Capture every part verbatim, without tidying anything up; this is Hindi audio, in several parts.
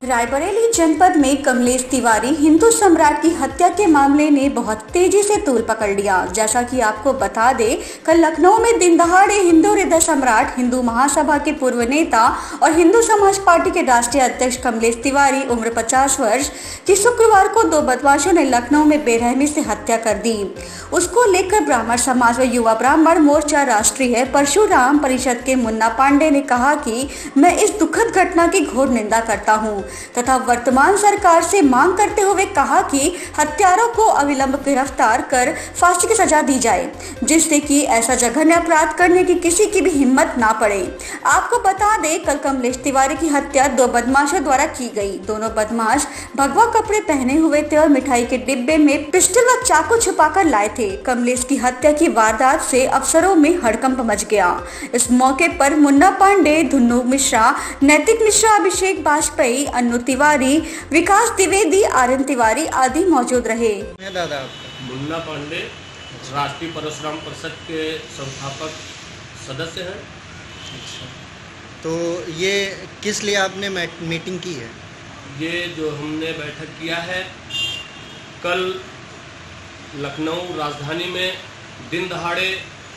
रायबरेली जनपद में कमलेश तिवारी हिंदू सम्राट की हत्या के मामले ने बहुत तेजी से तूल पकड़ लिया। जैसा कि आपको बता दें, कल लखनऊ में दिन दहाड़े हिंदू हृदय सम्राट, हिंदू महासभा के पूर्व नेता और हिंदू समाज पार्टी के राष्ट्रीय अध्यक्ष कमलेश तिवारी उम्र पचास वर्ष की शुक्रवार को दो बदमाशों ने लखनऊ में बेरहमी से हत्या कर दी। उसको लेकर ब्राह्मण समाज व युवा ब्राह्मण मोर्चा राष्ट्रीय परशुराम परिषद के मुन्ना पांडे ने कहा कि मैं इस दुखद घटना की घोर निंदा करता हूं तथा वर्तमान सरकार से मांग करते हुए कहा कि हत्यारों को अविलंब गिरफ्तार कर फांसी की सजा दी जाए, जिससे कि ऐसा जघन्य अपराध करने की किसी की भी हिम्मत ना पड़े। आपको बता दें, कल कमलेश तिवारी की हत्या दो बदमाशों द्वारा की गई। दोनों बदमाश भगवा कपड़े पहने हुए थे और मिठाई के डिब्बे में पिस्टल व चाकू छुपाकर लाए थे। कमलेश की हत्या की वारदात से अफसरों में हड़कंप मच गया। इस मौके पर मुन्ना पांडे, धुन्नू मिश्रा, नैतिक मिश्रा, अभिषेक बाजपेयी, अनु तिवारी, विकास द्विवेदी, आर्यन तिवारी आदि मौजूद रहे। दादा मुन्ना पांडे राष्ट्रीय परशुराम परिषद के संस्थापक सदस्य हैं। अच्छा, तो ये किस लिए आपने मीटिंग की है? ये जो हमने बैठक किया है, कल लखनऊ राजधानी में दिन दहाड़े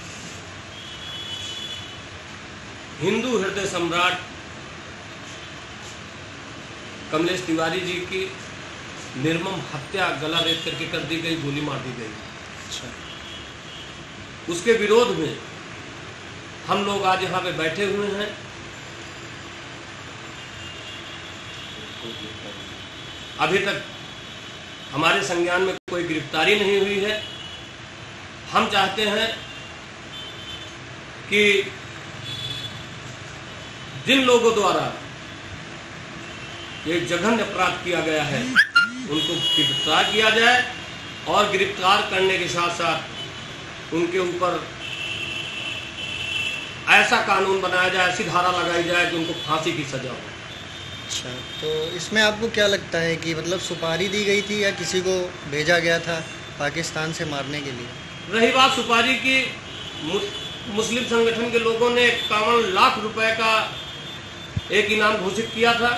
हिंदू हृदय सम्राट कमलेश तिवारी जी की निर्मम हत्या गला रेत करके कर दी गई, गोली मार दी गई। अच्छा, उसके विरोध में हम लोग आज यहाँ पे बैठे हुए हैं। अभी तक हमारे संज्ञान में कोई गिरफ्तारी नहीं हुई है। हम चाहते हैं कि जिन लोगों द्वारा एक जघन्य अपराध किया गया है, उनको गिरफ्तार किया जाए और गिरफ्तार करने के साथ साथ उनके ऊपर ऐसा कानून बनाया जाए, ऐसी धारा लगाई जाए कि उनको फांसी की सजा हो। अच्छा, तो इसमें आपको क्या लगता है कि मतलब सुपारी दी गई थी या किसी को भेजा गया था पाकिस्तान से मारने के लिए? रही बात सुपारी की, मुस्लिम संगठन के लोगों ने इक्यावन लाख रुपए का एक इनाम घोषित किया था।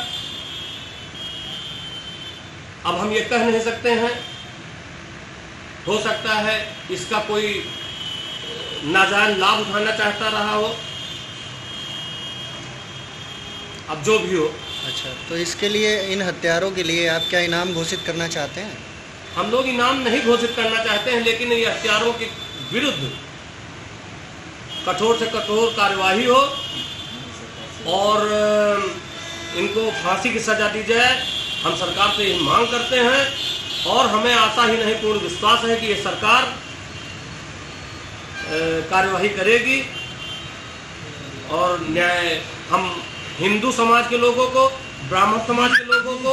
अब हम ये कह नहीं सकते हैं, हो सकता है इसका कोई नाजायज लाभ उठाना चाहता रहा हो। अब जो भी हो। अच्छा, तो इसके लिए, इन हत्यारों के लिए आप क्या इनाम घोषित करना चाहते हैं? हम लोग इनाम नहीं घोषित करना चाहते हैं, लेकिन ये हत्यारों के विरुद्ध कठोर से कठोर कार्यवाही हो और इनको फांसी की सजा दी जाए। हम सरकार से यही मांग करते हैं और हमें आशा ही नहीं, पूर्ण विश्वास है कि ये सरकार कार्यवाही करेगी और न्याय हम हिंदू समाज के लोगों को, ब्राह्मण समाज के लोगों को,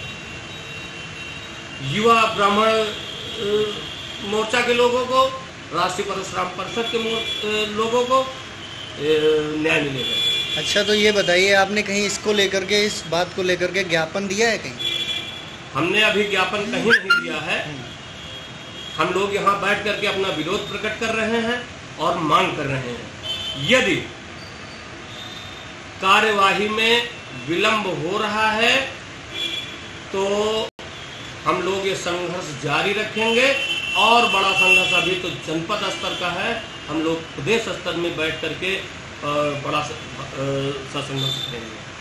युवा ब्राह्मण मोर्चा के लोगों को, राष्ट्रीय परशुराम परिषद के लोगों को न्याय मिलेगा। अच्छा, तो ये बताइए, आपने कहीं इसको लेकर के, इस बात को लेकर के ज्ञापन दिया है कहीं? हमने अभी ज्ञापन कहीं नहीं दिया है। हम लोग यहाँ बैठ करके अपना विरोध प्रकट कर रहे हैं और मांग कर रहे हैं। यदि कार्यवाही में विलंब हो रहा है तो हम लोग ये संघर्ष जारी रखेंगे और बड़ा संघर्ष अभी तो जनपद स्तर का है, हम लोग प्रदेश स्तर में बैठ करके बड़ा सा संघर्ष करेंगे।